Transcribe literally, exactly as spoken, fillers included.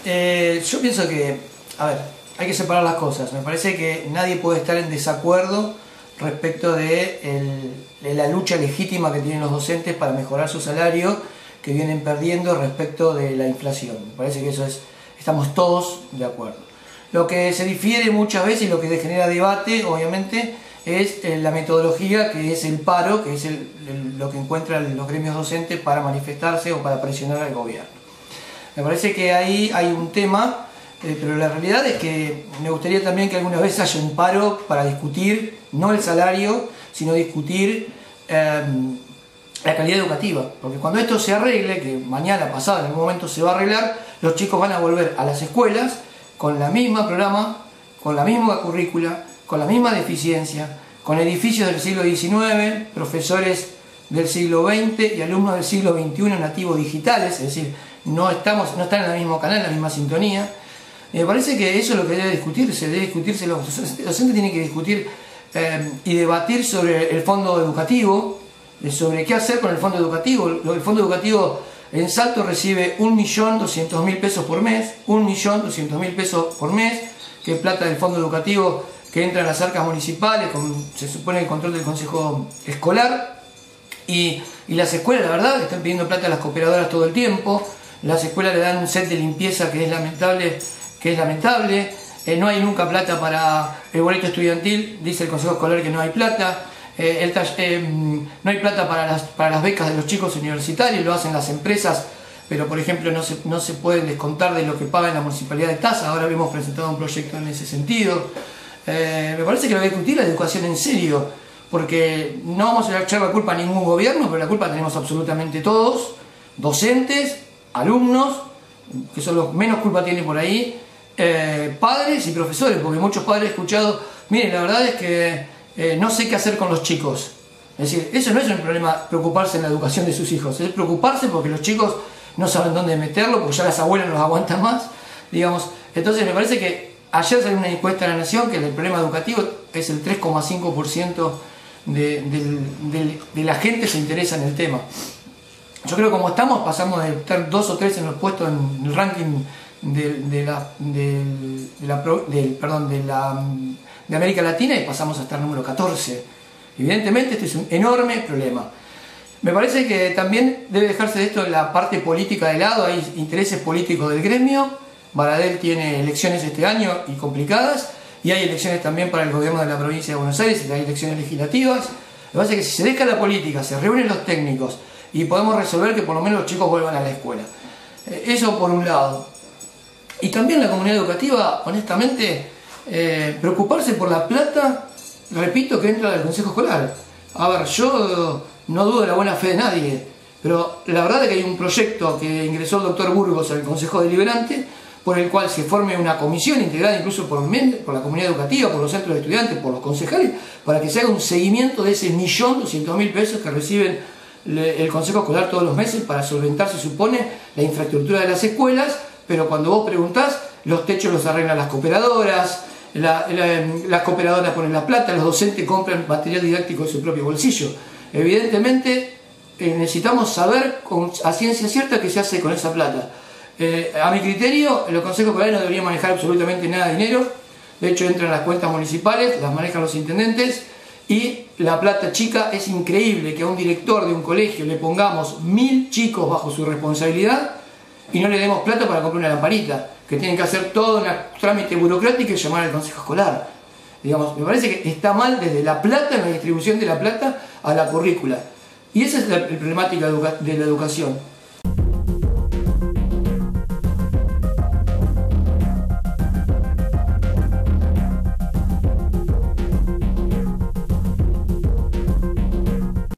eh, yo pienso que, a ver, hay que separar las cosas. Me parece que nadie puede estar en desacuerdo respecto de, el, de la lucha legítima que tienen los docentes para mejorar su salario, que vienen perdiendo respecto de la inflación. Me parece que eso es, estamos todos de acuerdo. Lo que se difiere muchas veces y lo que genera debate, obviamente, es la metodología, que es el paro, que es el, el, lo que encuentran los gremios docentes para manifestarse o para presionar al gobierno. Me parece que ahí hay un tema, eh, pero la realidad es que me gustaría también que alguna vez haya un paro para discutir, no el salario, sino discutir eh, la calidad educativa. Porque cuando esto se arregle, que mañana, pasado, en algún momento se va a arreglar, los chicos van a volver a las escuelas con la misma programa, con la misma currícula, con la misma deficiencia, con edificios del siglo diecinueve, profesores del siglo veinte y alumnos del siglo veintiuno nativos digitales, es decir, no, estamos, no están en el mismo canal, en la misma sintonía. Me parece que eso es lo que debe discutirse, debe discutirse, los docentes tienen que discutir eh, y debatir sobre el fondo educativo, sobre qué hacer con el fondo educativo. El fondo educativo en Salto recibe un millón doscientos mil pesos por mes, un millón doscientos mil pesos por mes, que es plata del fondo educativo que entra en las arcas municipales, con, se supone el control del consejo escolar, y, y las escuelas, la verdad, que están pidiendo plata a las cooperadoras todo el tiempo. Las escuelas le dan un set de limpieza que es lamentable, que es lamentable. Eh, no hay nunca plata para el boleto estudiantil, dice el consejo escolar que no hay plata. Eh, el, eh, no hay plata para las, para las becas de los chicos universitarios, lo hacen las empresas, pero por ejemplo no se, no se pueden descontar de lo que paga en la municipalidad de Taza. Ahora hemos presentado un proyecto en ese sentido. Eh, me parece que lo que hay que discutir es la educación en serio, porque no vamos a echar la culpa a ningún gobierno, pero la culpa tenemos absolutamente todos, docentes, alumnos, que son los menos culpa tienen por ahí, eh, padres y profesores, porque muchos padres he escuchado, miren, la verdad es que eh, no sé qué hacer con los chicos. Es decir, eso no es un problema preocuparse en la educación de sus hijos, es preocuparse porque los chicos no saben dónde meterlo, porque ya las abuelas no los aguantan más, digamos. Entonces me parece que ayer salió una encuesta de la Nación que el problema educativo es el tres coma cinco por ciento de, de, de, de la gente se interesa en el tema. Yo creo que como estamos, pasamos de estar dos o tres en los puestos en el ranking de, de, la, de, de, la, de, perdón, de, la, de América Latina, y pasamos a estar número catorce. Evidentemente este es un enorme problema. Me parece que también debe dejarse de esto la parte política de lado, hay intereses políticos del gremio. Baradel tiene elecciones este año y complicadas, y hay elecciones también para el gobierno de la provincia de Buenos Aires, y hay elecciones legislativas. Lo que pasa es que si se deja la política, se reúnen los técnicos y podemos resolver que por lo menos los chicos vuelvan a la escuela. Eso por un lado. Y también la comunidad educativa, honestamente, eh, preocuparse por la plata, repito, que entra del consejo escolar. A ver, yo no dudo de la buena fe de nadie, pero la verdad es que hay un proyecto que ingresó el doctor Burgos al consejo deliberante, por el cual se forme una comisión integrada incluso por, por la comunidad educativa, por los centros de estudiantes, por los concejales, para que se haga un seguimiento de ese millón doscientos mil pesos que reciben el consejo escolar todos los meses para solventar, se supone, la infraestructura de las escuelas, pero cuando vos preguntás, los techos los arreglan las cooperadoras, la, la, las cooperadoras ponen la plata, los docentes compran material didáctico de su propio bolsillo. Evidentemente eh, necesitamos saber con, a ciencia cierta qué se hace con esa plata. Eh, a mi criterio, los consejos escolares no deberían manejar absolutamente nada de dinero. De hecho, entran las cuentas municipales, las manejan los intendentes, y la plata chica. Es increíble que a un director de un colegio le pongamos mil chicos bajo su responsabilidad y no le demos plata para comprar una lamparita, que tienen que hacer todo un trámite burocrático y llamar al consejo escolar. Digamos, me parece que está mal desde la plata, en la distribución de la plata, a la currícula. Y esa es la problemática de la educación.